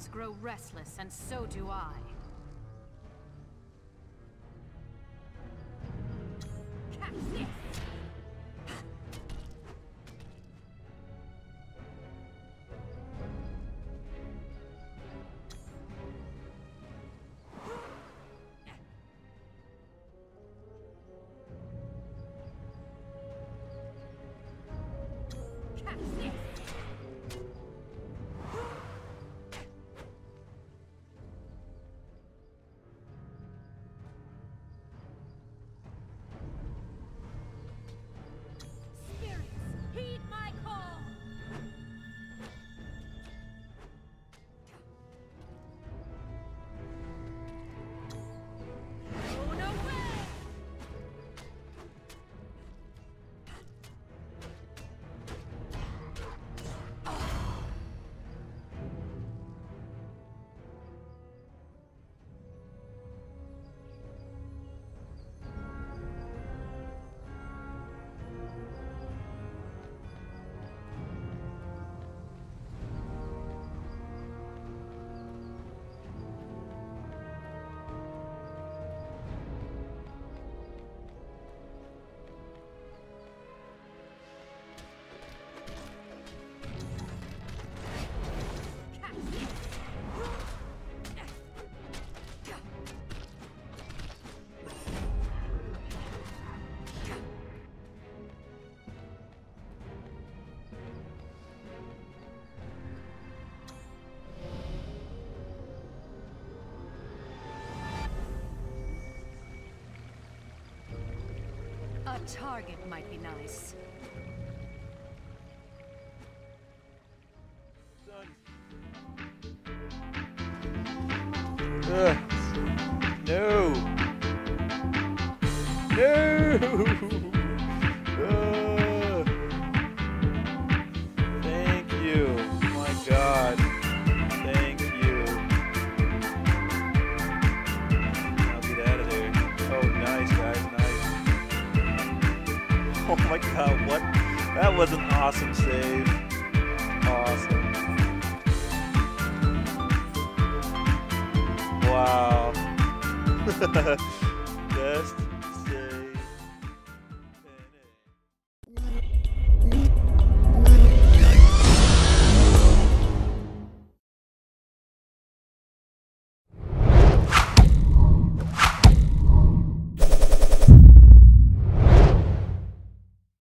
Dragons grow restless, and so do I. Catch this! Catch this! Heed my call! Thrown away! A target might be nice. No! No! Thank you. My God. Thank you. I'll get out of there. Oh, nice, guys. Nice. Oh my God, what? That was an awesome save. Awesome. Wow. Best